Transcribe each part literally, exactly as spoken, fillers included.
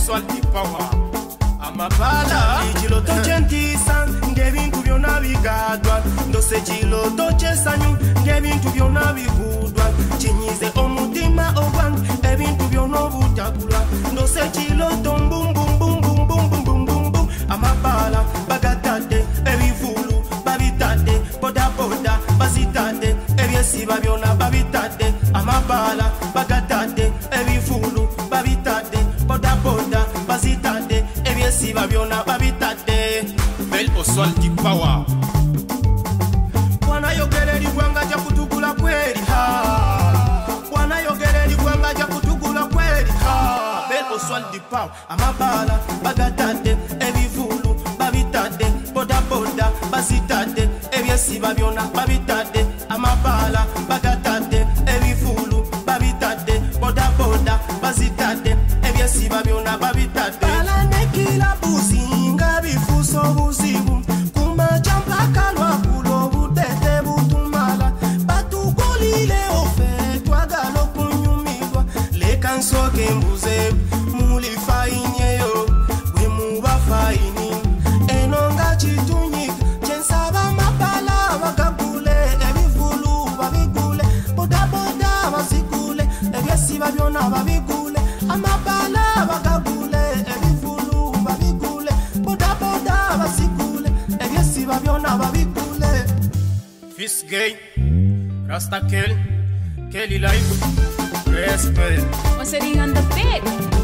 Oswald Power amabala ichilo tochentisa ngebintu byona bigadwa ndose chilo tochesanyu ngebintu byona bigudwa chinyize omutima ogwange ebintu byona butakula ndose chilo tombumbumbumbumbumbumbumbum amabala bagatade ebivulu babitade boda boda bazitade ebyesiba byona babitade amabala bagatade ebivulu babitade boda boda bazitade ebyesiba byona babitade Bel Oswald Power Wana yogereri gwanga ja kutugula kweli ha Wana yogereri gwanga ja kutugula kweli ha Bel Oswald Power amabala bagatade ebivulu babitade boda boda bazitade ebyesiba byona babitade amabala bagatade ebivulu babitade boda boda bazitade ebyesiba byona babitade bala nekila buzinga bifuso buzibu kuma jampa kalwa kulo butete butumala batugolile ofe twagalo kunyumidwa leka nsoke mbuze muli fainyeyo we muba faini enonga chitunyika chensaba mapala bagagule ebivulu babigule boda boda bazigule ebyesiba byona babigule amapala bagagule ebivulu babigule boda boda bazigule ebyesiba byona babigule Fils Gay Rasta Kel Kelly Life Respect Was sitting on the bed.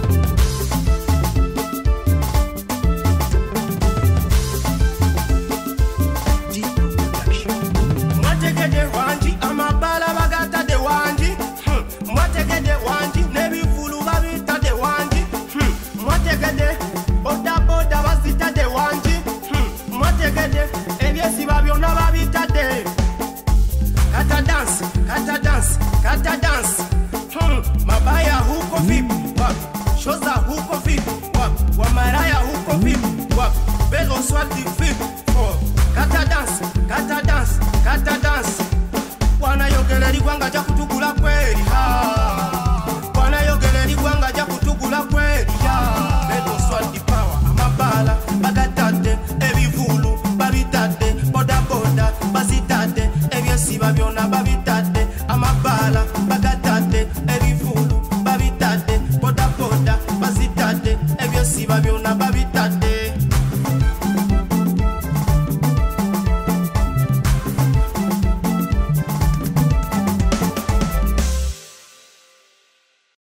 Mwategede wanji amabala bagata de wanji Mwategede wanji nebivulu babita de wanji Mwategede boda boda bazita de wanji Mwategede ebyesiba byona babita de Kata dance, kata dance, kata dance Mabaya huko vipi wap Shoza huko vipi wap Wamaraya huko vipi wap Bel Oswald vipi Kata dance, kata dance, kata dance Wana yogeleri gwanga ja kutugula kweli ha